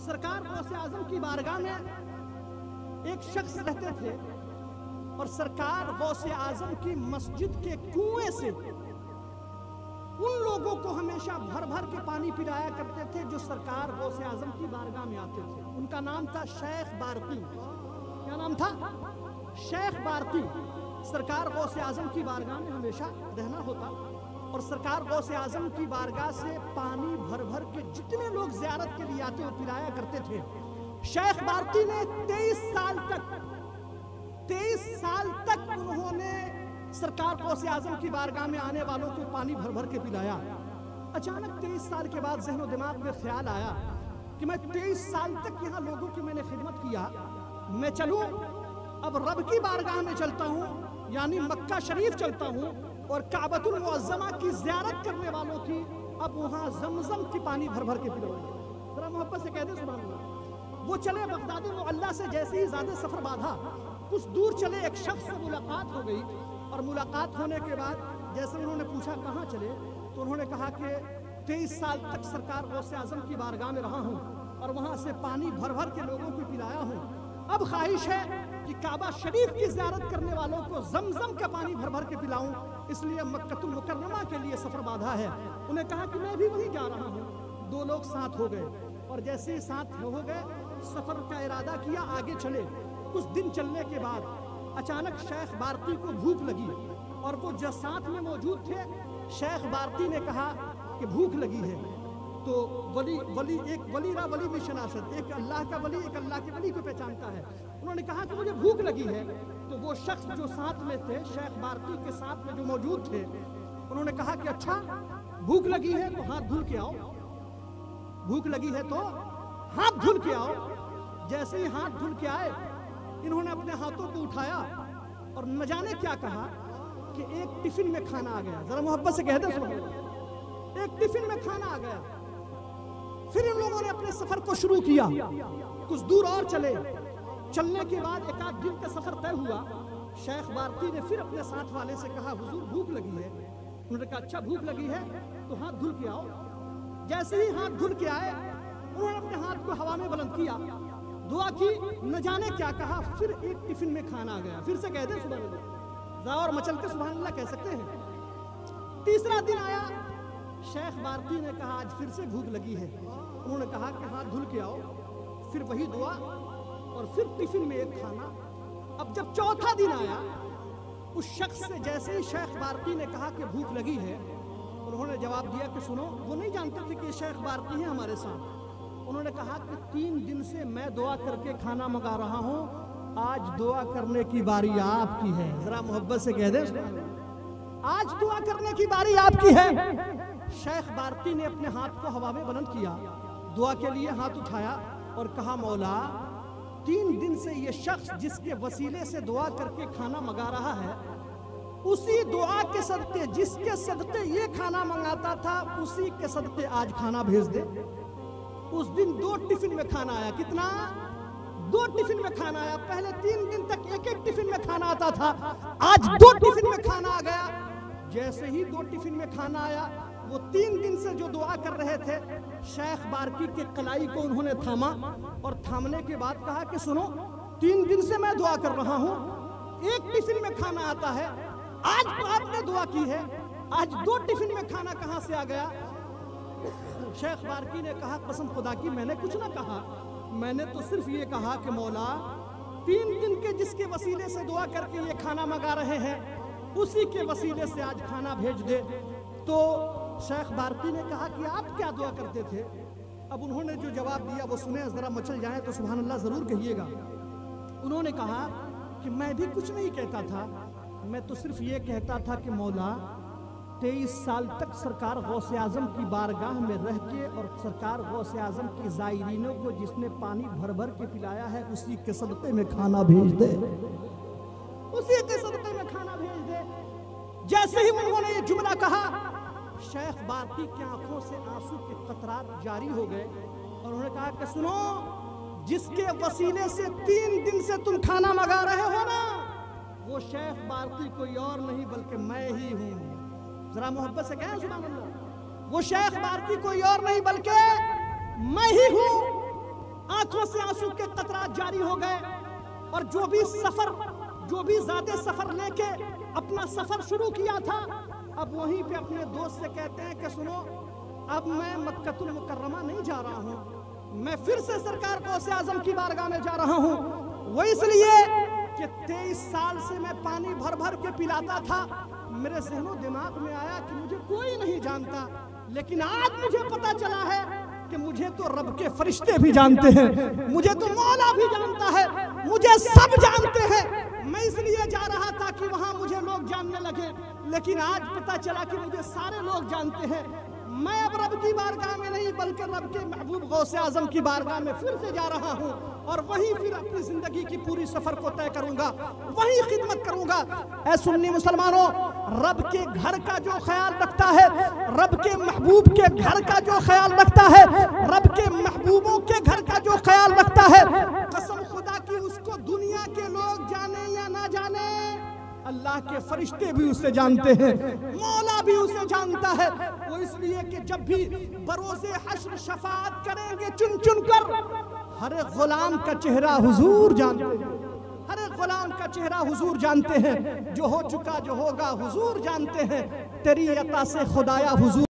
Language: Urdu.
سرکار غوث اعظم کی بارگاہ میں ایک شخص رہتے تھے اور سرکار غوث اعظم کی مسجد کے کنویں سے ان لوگوں کو ہمیشہ بھر بھر کے پانی پلایا کرتے تھے جو سرکار غوث اعظم کی بارگاہ میں آتے تھے. ان کا نام تھا شیخ بارقی. کیا نام تھا؟ شیخ بارقی. سرکار غوث اعظم کی بارگاہ میں ہمیشہ رہنا ہوتا اور سرکار غوث اعظم کی بارگاہ سے پانی بھر بھر کے جتنے لوگ زیارت کے لیے آتے وہ پلایا کرتے تھے. شیخ بارقی نے 23 سال تک انہوں نے سرکار غوث اعظم کی بارگاہ میں آنے والوں کو پانی بھر بھر کے پلایا. اچانک 23 سال کے بعد ذہن و دماغ میں خیال آیا کہ میں 23 سال تک یہاں لوگوں کی میں نے خدمت کیا, میں چلوں اب رب کی بارگاہ میں چلتا ہوں, یعنی مکہ شریف چلتا ہوں اور کعبۃ المعظمہ کی زیارت کرنے والوں کی اب وہاں زمزم کی پانی بھر بھر کے پلاؤں. ذرا محبت سے کہہ دیں سبحان اللہ. وہ چلے بغداد معلیٰ سے جیسے ہی زیادہ سفر باندھا, کچھ دور چلے ایک شخص سے ملاقات ہو گئی اور ملاقات ہونے کے بعد جیسے انہوں نے پوچھا کہاں چلے تو انہوں نے کہا کہ 23 سال تک سرکار غوث اعظم کی بارگاہ میں رہا ہوں اور وہاں سے پانی بھر بھر کے لوگوں کو پلایا ہوں. اب خواہش ہے کہ کعبہ شریف کی زیارت کرنے والوں کو زمزم کا پانی بھر بھر کے پلاؤں, اس لیے مکہ المکرمہ کے لیے سفر باندھا ہے. انہیں کہا کہ میں بھی وہیں جا رہا ہوں. 2 لوگ ساتھ ہو گئے اور جیسے ہی ساتھ ہو گئے سفر کا ارادہ کیا, آگے چلے. کچھ دن چلنے کے بعد اچانک شیخ بارقی کو بھوک لگی اور وہ جو ساتھ میں موجود تھے, شیخ بارقی نے کہا کہ بھوک لگی ہے. تو ایک ولی بھی شناست, ایک اللہ کا ولی ایک اللہ کے ولی کو پہچانتا ہے. انہوں نے کہا کہ مجھے بھوک لگی ہے. تو وہ شخص جو ساتھ میں تھے, شیخ بارقی کے ساتھ میں جو موجود تھے, انہوں نے کہا کہ اچھا بھوک لگی ہے تو ہاتھ دھل کے آؤ, بھوک لگی ہے تو ہاتھ دھل کے آؤ. جیسے ہی ہاتھ دھل کے آئے انہوں نے اپنے ہاتھوں کو اٹھایا اور نہ جانے کیا کہا کہ ایک ٹفن میں کھانا آ گیا. ذرا محبت سے کہہ دیں سبحان اللہ. ایک ٹفن میں کھانا آ گیا. پھر ان لوگوں نے اپنے سفر کو شروع کیا. کچھ دور اور چلے. چلنے کے بعد 1 آدھ دن کا سفر طے ہوا. شیخ بارقی نے پھر اپنے ساتھ والے سے کہا حضور بھوک لگی ہے. انہوں نے کہا اچھا بھوک لگی ہے تو ہاتھ دھل کے آؤ. جیسے ہی ہاتھ دھل کے آئے انہوں نے اپنے ہاتھ کو ہوا میں بلند کیا, دعا کی, نہ جانے کیا کہا. پھر ایک ٹفن میں کھانا آ گیا. پھر سے کہہ دیں سبحان اللہ. ذرا اور مچل کے سبحان اللہ کہہ سکتے ہیں. تیسرا دن آیا. شیخ بارقی نے کہا آج پھر سے بھوک لگی ہے. انہوں نے کہا کہ ہاتھ دھل کے آؤ. پھر وہی دعا اور پھر ٹفن میں ایک کھانا. اب جب چوتھا دن آیا اس شخص سے جیسے ہی شیخ بارقی نے کہا کہ بھوک لگی ہے, انہوں نے جواب دیا کہ سنو, وہ نہیں جانتے تھے کہ شیخ بارقی ہیں ہمارے ساتھ. انہوں نے کہا کہ 3 دن سے میں دعا کر کے کھانا منگا رہا ہوں, آج دعا کرنے کی باری آپ کی ہے. ذرا محبت سے کہہ دیں آج دعا کرنے کی باری آپ کی ہے. شیخ بارقی نے اپنے ہاتھ کو ہوا میں بلند کیا, دعا کے لیے ہاتھ اٹھایا اور کہا مولا 3 دن سے یہ شخص جس کے وسیلے سے دعا کر کے کھانا منگا رہا ہے, اسی دعا کے صدقے جس کے صدقے یہ کھانا منگاتا تھا اسی کے صدقے آج کھانا بھیج دے. اس دن 2 ٹفن میں کھانا آیا. کتنا؟ 2 ٹفن میں کھانا آیا. پہلے 3 دن تک ایک ٹفن میں کھانا آتا تھا, آج 2 ٹفن میں کھانا آ گیا. جیسے ہی 2 ٹفن میں کھانا آیا, وہ 3 دن سے جو دعا کر رہے تھے شیخ بارقی کے کلائی کو انہوں نے تھاما اور تھامنے کے بعد کہا کہ سنو 3 دن سے میں دعا کر رہا ہوں, ایک ٹفن میں کھانا آتا ہے, آج تو آپ نے دعا کی ہے, آج 2 ٹفن میں کھانا کہاں سے آ گیا؟ شیخ بارقی نے کہا قسم خدا کی میں نے کچھ نہ کہا, میں نے تو صرف یہ کہا کہ مولا 3 دن کے جس کے وسیلے سے دعا کر کے یہ کھانا منگا رہے ہیں اسی کے وسیلے سے آج کھانا بھیج دے. تو شیخ بارقی نے کہا کہ آپ کیا دعا کرتے تھے؟ اب انہوں نے جو جواب دیا وہ سنیں, ذرا مچل جائیں تو سبحان اللہ ضرور کہیے گا. انہوں نے کہا کہ میں بھی کچھ نہیں کہتا تھا, میں تو صرف یہ کہتا تھا کہ مولا 23 سال تک سرکار غوث اعظم کی بارگاہ میں رہ کے اور سرکار غوث اعظم کی زائرینوں کو جس نے پانی بھر بھر کے پلایا ہے اسی کے صدقے میں کھانا بھیج دے, اسی کے صدقے میں کھانا بھیج دے. جیسے ہی انہوں نے یہ جملہ کہا شیخ بارقی کی آنکھوں سے آنسو کے قطرات جاری ہو گئے اور انہوں نے کہا کہ سنو جس کے وسیلے سے 3 دن سے تم کھانا منگا رہے ہو نا, وہ شیخ بارقی کوئی اور نہیں بلکہ میں ہی ہوں. ذرا محبت سے کہیں سبحان اللہ. وہ شیخ بارقی کوئی اور نہیں بلکہ میں ہی ہوں. آنکھوں سے آنسو کے قطرات جاری ہو گئے، اور جو بھی زیادہ سفر لے کے اپنا سفر شروع کیا تھا، اب وہیں پہ اپنے دوست سے کہتے ہیں کہ سنو، اب میں مکہ المکرمہ نہیں جا رہا ہوں، میں پھر سے سرکار غوث اعظم کی بارگاہ میں جا رہا ہوں۔ وہ اس لیے کہ 23 سال سے میں پانی بھر بھر کے پلاتا تھا، میرے ذہن و دماغ میں آیا کہ مجھے کوئی نہیں جانتا، لیکن آج مجھے پتا چلا ہے کہ مجھے تو رب کے فرشتے بھی جانتے ہیں، مجھے تو مولا بھی جانتا ہے، مجھے سب جانتے ہیں۔ میں اس لیے جا رہا تھا کہ وہاں مجھے لوگ جاننے لگے، لیکن آج پتا چلا کہ مجھے سارے لوگ جانتے ہیں۔ میں اب رب کی بارگاہ میں نہیں بلکہ رب کے محبوب غوث اعظم کی بارگاہ میں پھر سے جا رہا ہوں، اور وہیں پھر اپنی زندگی کی پوری سفر کو طے کروں گا، وہیں خدمت کروں گا۔ اے سنی مسلمانوں، رب کے گھر کا جو خیال رکھتا ہے، رب کے محبوب کے گھر کا جو خیال رکھتا ہے، رب کے محبوبوں کے گھر کا جو خیال رکھتا ہے، قسم خدا کی اس کو دنیا کے لوگ جانے یا نہ جانے، اللہ کے فرشتے بھی اسے جانتے ہیں، مولا بھی اسے جانتا ہے۔ وہ اس لیے کہ جب بھی بروز حشر شفاعت کریں گے چن چن کر، ہر ایک غلام کا چہرہ حضور جانتے ہیں، ہر ایک غلام کا چہرہ حضور جانتے ہیں، جو ہو چکا جو ہوگا حضور جانتے ہیں، تیری عطا سے خدایا حضور